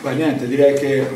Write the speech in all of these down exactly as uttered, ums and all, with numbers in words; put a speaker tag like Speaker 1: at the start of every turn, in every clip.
Speaker 1: Ma niente, direi che,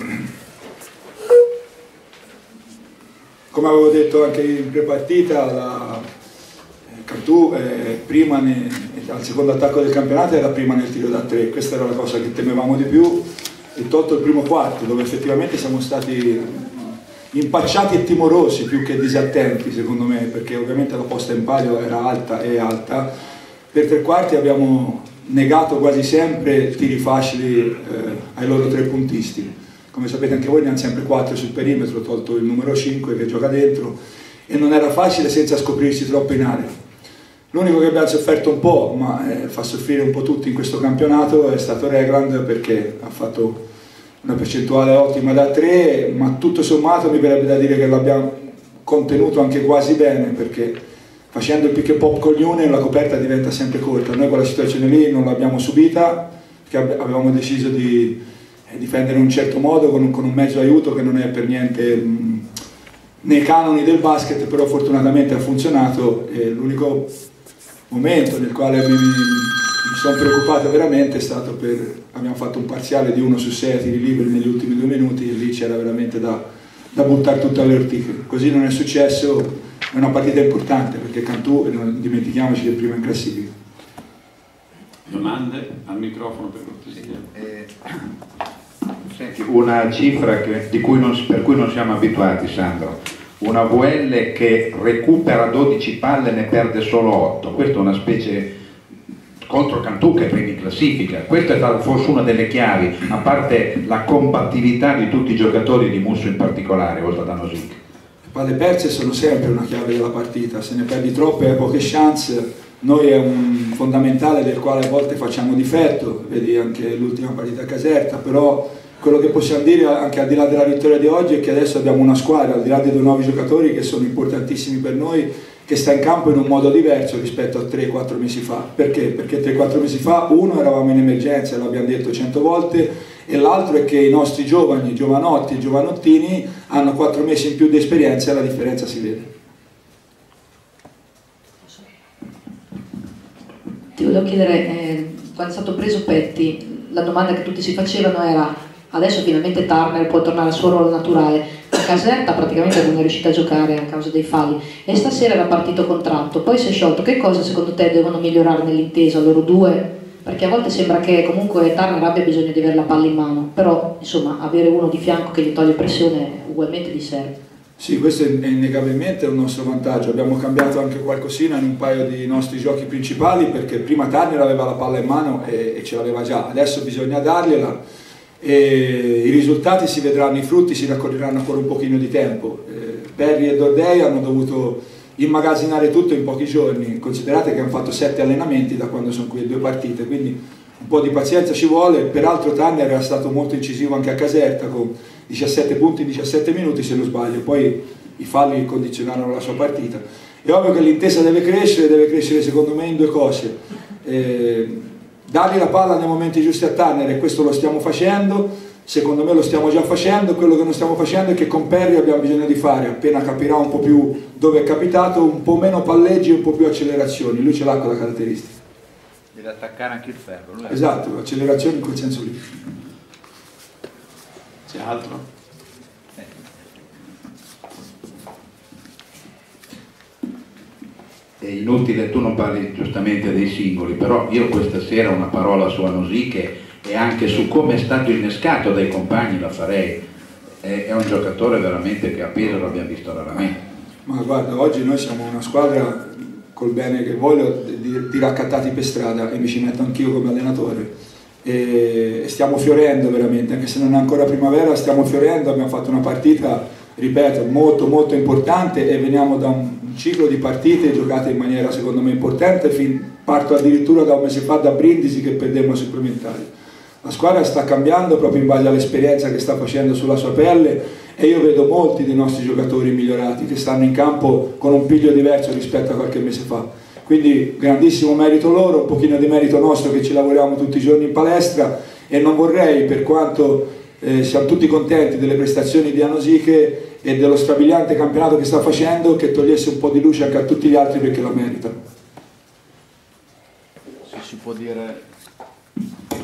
Speaker 1: come avevo detto anche in prepartita, la Cantù eh, prima ne, al secondo attacco del campionato era prima nel tiro da tre, questa era la cosa che temevamo di più, e tolto il primo quarto dove effettivamente siamo stati impacciati e timorosi più che disattenti secondo me, perché ovviamente la posta in palio era alta e alta. Per tre quarti abbiamo negato quasi sempre tiri facili eh, ai loro tre puntisti. Come sapete anche voi ne hanno sempre quattro sul perimetro, tolto il numero cinque che gioca dentro, e non era facile senza scoprirsi troppo in area. L'unico che abbiamo sofferto un po', ma eh, fa soffrire un po' tutti in questo campionato, è stato Regland, perché ha fatto una percentuale ottima da tre, ma tutto sommato mi verrebbe da dire che l'abbiamo contenuto anche quasi bene, perché facendo il pick and pop con gli Union la coperta diventa sempre corta. Noi quella situazione lì non l'abbiamo subita, perché avevamo deciso di eh, difendere in un certo modo con, con un mezzo aiuto che non è per niente mh, nei canoni del basket, però fortunatamente ha funzionato. L'unico momento nel quale mi, mi sono preoccupato veramente è stato per, abbiamo fatto un parziale di uno su sei a tiri liberi negli ultimi due minuti, e lì c'era veramente da, da buttare tutto alle ortiche. Così non è successo. È una partita importante perché Cantù, non dimentichiamoci, che è prima in classifica.
Speaker 2: Domande al microfono per cortesia.
Speaker 3: Eh, senti, una cifra che, di cui non, per cui non siamo abituati, Sandro. Una V L che recupera dodici palle e ne perde solo otto. Questa è una specie contro Cantù che è prima in classifica. Questa è stata forse una delle chiavi, a parte la combattività di tutti i giocatori, di Musso in particolare, oltre ad Anosik.
Speaker 1: Le palle perse sono sempre una chiave della partita, se ne perdi troppe hai poche chance. Noi è un fondamentale del quale a volte facciamo difetto, vedi anche l'ultima partita a Caserta, però quello che possiamo dire anche al di là della vittoria di oggi è che adesso abbiamo una squadra, al di là dei due nuovi giocatori che sono importantissimi per noi, che sta in campo in un modo diverso rispetto a tre quattro mesi fa. Perché? Perché tre quattro mesi fa, uno, eravamo in emergenza, l'abbiamo detto cento volte, e l'altro è che i nostri giovani, giovanotti e giovanottini hanno quattro mesi in più di esperienza e la differenza si vede.
Speaker 4: Ti volevo chiedere, eh, quando è stato preso Petti, la domanda che tutti si facevano era: adesso finalmente Turner può tornare al suo ruolo naturale. A Caserta praticamente non è riuscito a giocare a causa dei falli, e stasera era partito contratto, poi si è sciolto. Che cosa secondo te devono migliorare nell'intesa loro due? Perché a volte sembra che comunque Turner abbia bisogno di avere la palla in mano, però insomma avere uno di fianco che gli toglie pressione ugualmente gli serve.
Speaker 1: Sì, questo è innegabilmente un nostro vantaggio. Abbiamo cambiato anche qualcosina in un paio di nostri giochi principali, perché prima Turner aveva la palla in mano e, e ce l'aveva già, adesso bisogna dargliela, e i risultati si vedranno, i frutti si raccoglieranno ancora un pochino di tempo. eh, Perry e Dordei hanno dovuto immagazzinare tutto in pochi giorni, considerate che hanno fatto sette allenamenti da quando sono qui, due partite, quindi un po' di pazienza ci vuole. Peraltro Turner era stato molto incisivo anche a Caserta con diciassette punti in diciassette minuti se non sbaglio, poi i falli condizionarono la sua partita. È ovvio che l'intesa deve crescere, deve crescere secondo me in due cose: eh, dargli la palla nei momenti giusti a Turner, e questo lo stiamo facendo, secondo me lo stiamo già facendo. Quello che non stiamo facendo è che con Perry abbiamo bisogno di fare, appena capirà un po' più dove è capitato, un po' meno palleggi e un po' più accelerazioni. Lui ce l'ha quella caratteristica.
Speaker 3: Deve attaccare anche il ferro. Lui
Speaker 1: esatto, accelerazioni in quel senso lì.
Speaker 2: C'è altro?
Speaker 3: È inutile, tu non parli giustamente dei singoli, però io questa sera una parola su Anosik e anche su come è stato innescato dai compagni la farei. È, è un giocatore veramente che a Pesaro l'abbiamo visto raramente.
Speaker 1: Ma guarda, oggi noi siamo una squadra, col bene che voglio, di, di raccattati per strada, e mi ci metto anch'io come allenatore, e stiamo fiorendo veramente, anche se non è ancora primavera stiamo fiorendo. Abbiamo fatto una partita, ripeto, molto molto importante, e veniamo da un ciclo di partite giocate in maniera secondo me importante. Fin, parto addirittura da un mese fa da Brindisi che perdemmo supplementari. La squadra sta cambiando proprio in base all'esperienza che sta facendo sulla sua pelle, e io vedo molti dei nostri giocatori migliorati che stanno in campo con un piglio diverso rispetto a qualche mese fa. Quindi grandissimo merito loro, un pochino di merito nostro che ci lavoriamo tutti i giorni in palestra, e non vorrei, per quanto eh, siamo tutti contenti delle prestazioni di Anosik e dello strabiliante campionato che sta facendo, che togliesse un po' di luce anche a tutti gli altri, perché la meritano.
Speaker 5: Se si può dire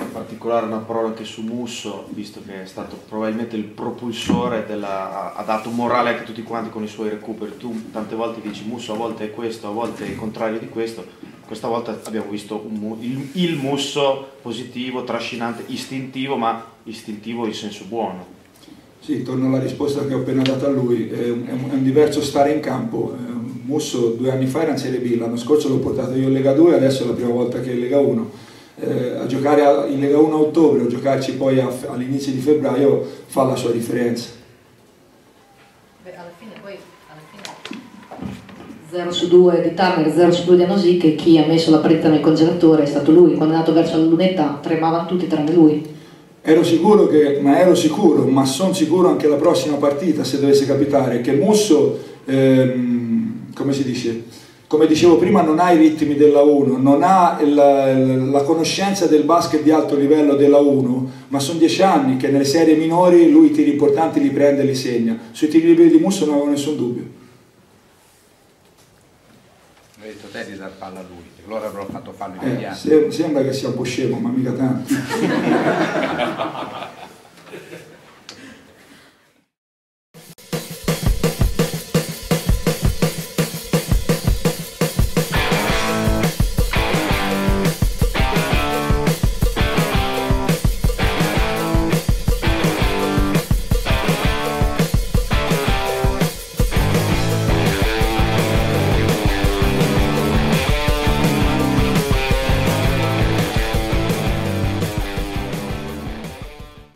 Speaker 5: in particolare una parola anche su Musso, visto che è stato probabilmente il propulsore, della, ha dato morale anche a tutti quanti con i suoi recuperi. Tu tante volte dici Musso a volte è questo, a volte è il contrario di questo. Questa volta abbiamo visto un, il, il Musso positivo, trascinante, istintivo, ma istintivo in senso buono.
Speaker 1: Sì, torno alla risposta che ho appena dato a lui, è un, è un diverso stare in campo. Musso due anni fa era in Serie B, l'anno scorso l'ho portato io in Lega due, adesso è la prima volta che è in Lega uno. Eh, a giocare a, in Lega uno a ottobre o giocarci poi all'inizio di febbraio fa la sua differenza.
Speaker 4: Beh, alla fine poi alla fine zero su due di Turner, zero su due di Anosì, che chi ha messo la partita nel congelatore è stato lui. Quando è andato verso la lunetta tremavano tutti tranne lui.
Speaker 1: Ero sicuro che, ma ero sicuro, ma sono sicuro anche la prossima partita, se dovesse capitare, che Musso, ehm, come si dice, come dicevo prima, non ha i ritmi della uno, non ha la, la conoscenza del basket di alto livello della uno, ma sono dieci anni che nelle serie minori lui i tiri importanti li prende e li segna. Sui tiri liberi di Musso non avevo nessun dubbio.
Speaker 3: Hai detto te di dar palla a lui, loro avrebbero fatto fallo
Speaker 1: Eh,
Speaker 3: immediato.
Speaker 1: se, sembra che sia un po' scemo, ma mica tanto.